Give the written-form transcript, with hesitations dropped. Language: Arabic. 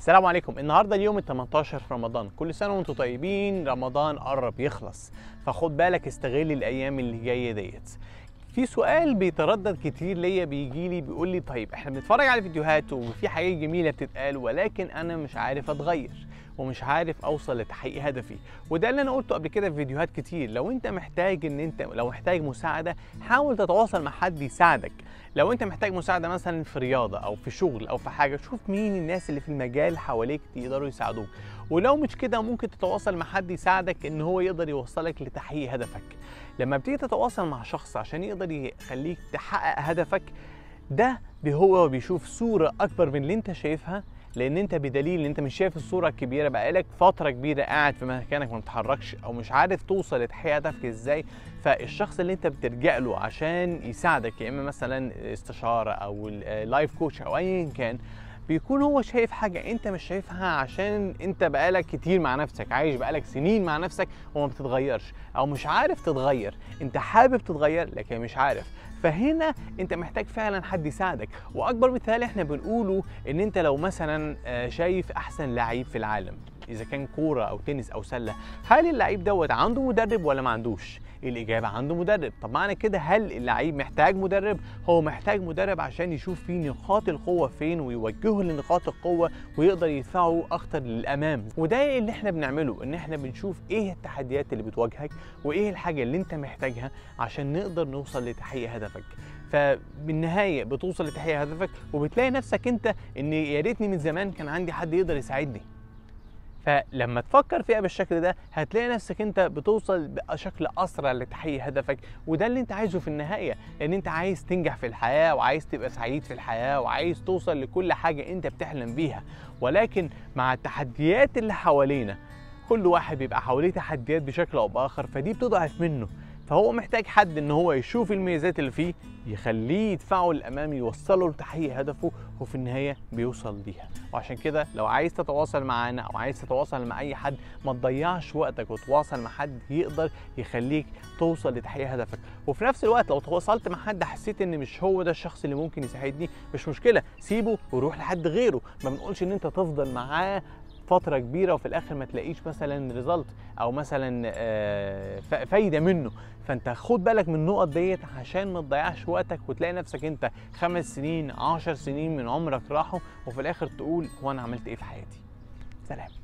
السلام عليكم. النهارده اليوم ال 18 في رمضان، كل سنه وانتم طيبين. رمضان قرب يخلص، فخد بالك استغل الايام اللي جايه ديت. في سؤال بيتردد كتير ليا، بيجي لي بيقول لي طيب احنا بنتفرج على فيديوهات وفي حاجات جميله بتتقال، ولكن انا مش عارف اتغير ومش عارف اوصل لتحقيق هدفي. وده اللي انا قلته قبل كده في فيديوهات كتير. لو انت محتاج لو محتاج مساعده، حاول تتواصل مع حد يساعدك. لو انت محتاج مساعده مثلا في رياضه او في شغل او في حاجه، شوف مين الناس اللي في المجال حواليك يقدروا يساعدوك. ولو مش كده، ممكن تتواصل مع حد يساعدك ان هو يقدر يوصلك لتحقيق هدفك. لما بتيجي تتواصل مع شخص عشان يقدر يخليك تحقق هدفك ده، هو بيشوف صورة أكبر من اللي أنت شايفها، لأن أنت بدليل إن أنت مش شايف الصورة الكبيرة، بقالك فترة كبيرة قاعد في مكانك ما بتتحركش أو مش عارف توصل لتحقيق هدفك إزاي. فالشخص اللي أنت بتلجأ له عشان يساعدك، يا إما مثلا استشارة أو لايف كوتش أو أيا كان، بيكون هو شايف حاجة انت مش شايفها، عشان انت بقالك كتير مع نفسك، عايش بقالك سنين مع نفسك وما بتتغيرش او مش عارف تتغير. انت حابب تتغير لكن مش عارف. فهنا انت محتاج فعلا حد يساعدك. واكبر مثال احنا بنقوله ان انت لو مثلا شايف احسن لعيب في العالم، اذا كان كوره او تنس او سله، هل اللعيب دوت عنده مدرب ولا ما عندوش؟ الاجابه عنده مدرب. طب معنى كده هل اللعيب محتاج مدرب؟ هو محتاج مدرب عشان يشوف فيه نقاط القوه فين ويوجهه لنقاط القوه ويقدر يدفعه اكتر للامام. وده اللي احنا بنعمله، ان احنا بنشوف ايه التحديات اللي بتواجهك وايه الحاجه اللي انت محتاجها عشان نقدر نوصل لتحقيق هدفك. فبالنهايه بتوصل لتحقيق هدفك وبتلاقي نفسك انت ان يا ريتني من زمان كان عندي حد يقدر يساعدني. فلما تفكر فيها بالشكل ده، هتلاقي نفسك انت بتوصل بشكل اسرع لتحقيق هدفك. وده اللي انت عايزه في النهايه، لان انت عايز تنجح في الحياه وعايز تبقى سعيد في الحياه وعايز توصل لكل حاجه انت بتحلم بيها. ولكن مع التحديات اللي حوالينا، كل واحد بيبقى حواليه تحديات بشكل او باخر، فدي بتضعف منه. فهو محتاج حد ان هو يشوف الميزات اللي فيه، يخليه يدفعه للامام، يوصله لتحقيق هدفه، وفي النهايه بيوصل ليها. وعشان كده لو عايز تتواصل معانا او عايز تتواصل مع اي حد، ما تضيعش وقتك وتواصل مع حد يقدر يخليك توصل لتحقيق هدفك. وفي نفس الوقت لو تواصلت مع حد حسيت ان مش هو ده الشخص اللي ممكن يساعدني، مش مشكله، سيبه وروح لحد غيره. ما بنقولش ان انت تفضل معاه فتره كبيره وفي الاخر ما تلاقيش مثلا ريزلت او مثلا فايده منه. فانت خد بالك من النقط ديت عشان ما تضيعش وقتك وتلاقي نفسك انت 5 سنين 10 سنين من عمرك راحوا، وفي الاخر تقول هو انا عملت ايه في حياتي. سلام.